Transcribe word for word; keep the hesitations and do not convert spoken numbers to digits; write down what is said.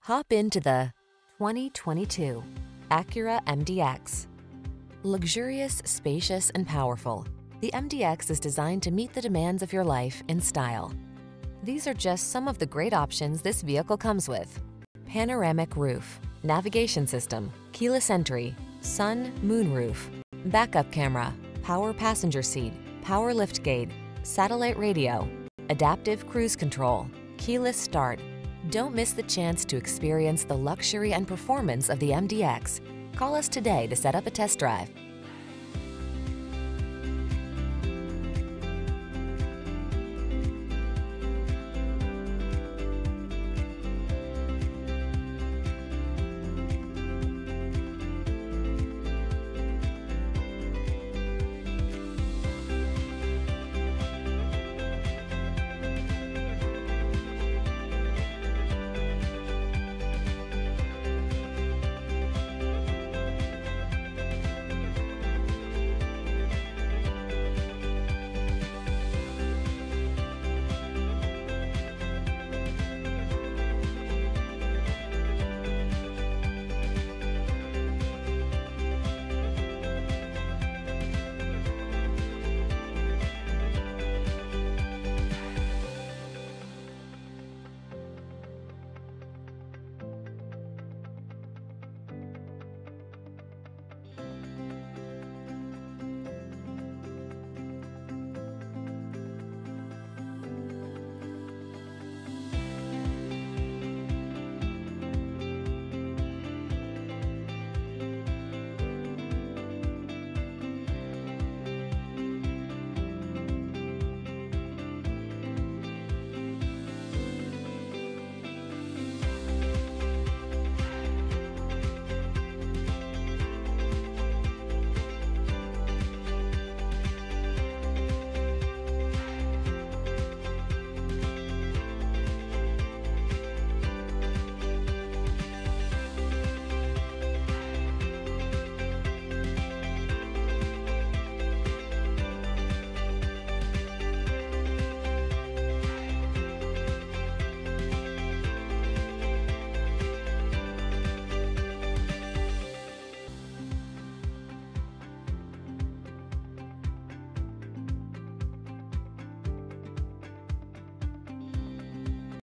Hop into the twenty twenty-two Acura M D X. Luxurious, spacious, and powerful, the M D X is designed to meet the demands of your life in style. These are just some of the great options this vehicle comes with: panoramic roof, navigation system, keyless entry, sun, moon roof, backup camera, power passenger seat, power liftgate, satellite radio, adaptive cruise control, keyless start. Don't miss the chance to experience the luxury and performance of the M D X. Call us today to set up a test drive.